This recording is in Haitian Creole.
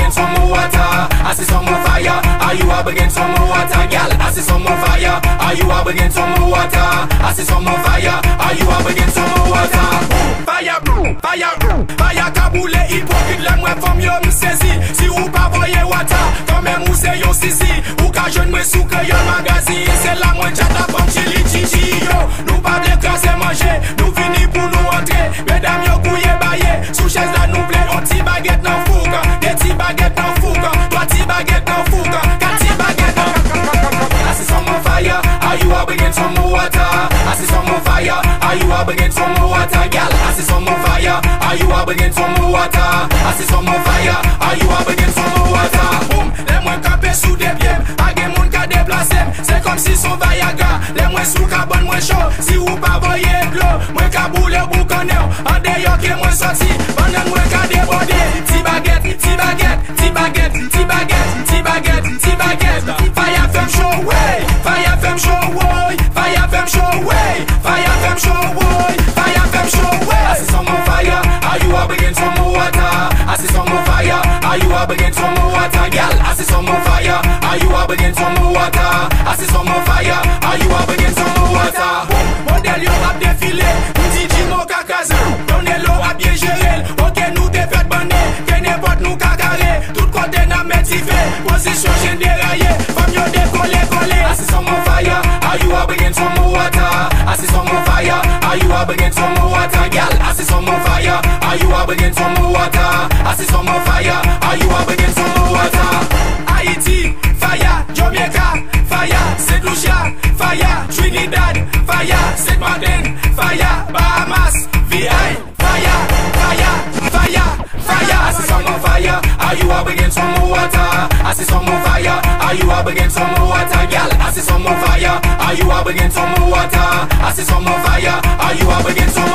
against some more water? I see some more fire. Are you up against some more water, gal? I see some more fire. Are you up against some more water? I see some more fire. Are you up against some more water? Fire, fire, fire, kaboule, hypocrite, la moi femme yo m'saisi. Si ou pas voyez Watta, quand même ou c'est yo sisi. Ou ka jeune moi sous crayon magazine. C'est la moi chata femme chili chichi yo. Nous pas de classe manger, nous fini pour nous entrer. Mesdames yo couillé baillé, sous chaise là nous plaît. On ti baguette dans fouga, des ti baguette dans fouga. Toi ti baguette dans fouga, quatre ti baguette dans I see some more fire, are you up against some more water? I see some more fire, are you up against some more water, gal? I see some more fire, are you up against some more water? I see some more fire, are you up against some more water? Boum, les moins campés sous des pieds, a des moun ka déplacé. C'est comme si son Viagra, les moins sous carbone moins chaud. Si ou pas voyez de l'eau, moins ka boule boucaneur. En d'ailleurs qui est moins sorti, pendant moins ka débordé. Ti baguette, ti baguette, ti baguette, ti baguette, ti baguette, ti baguette. Fayah femme show, way, Fayah femme show, way, Fayah femme show, way, Fayah femme show, way, Fayah femme show, way. I see some more fire, are you up against some more water? I see some more fire, are you up against some more water, gal? I see some more fire, are you up against some more water? I see some more fire, are you up against some more water? Modèle yo a défilé, DJ mon cacaza, Donelo a bien géré. Ok nous t'es fait banner, que n'importe nous cacaré. Tout côté n'a métivé, position j'ai déraillé. Femme yo décollé, collé. I see some more fire, are you up against some more water? I see some more fire, are you up against some more water, gal? I see some more fire, are you up against some more water? I see some more fire, are you up against some more water? Haïti, Fayah, Jamaica, Fayah, Saint Lucia, Fayah, Trinidad, Fayah, Saint Martin, Fayah, Bahamas, VI, Fayah, Fayah, Fayah, Fayah. I see some more fire, are you up against some more water? I see some more fire, are you up against some more water, gal? I see some more fire, are you up against some more water? I see some more fire, are you up against some